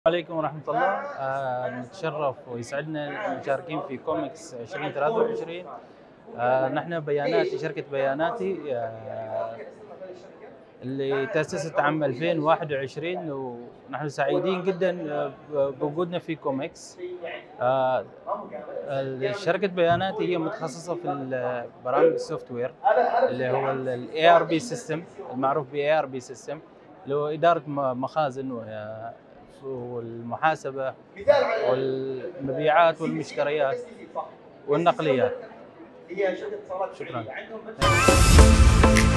عليكم ورحمة الله. نتشرف ويسعدنا المشاركين في كوميكس 2023. نحن بياناتي، شركة بياناتي اللي تأسست عام 2021، ونحن سعيدين جدا بوجودنا في كوميكس. شركة بياناتي هي متخصصة في برامج السوفت وير اللي هو الاي ار بي سيستم، المعروف باي ار بي سيستم، اللي هو إدارة مخازن والمحاسبة والمبيعات والمشتريات والنقليات. شكرا.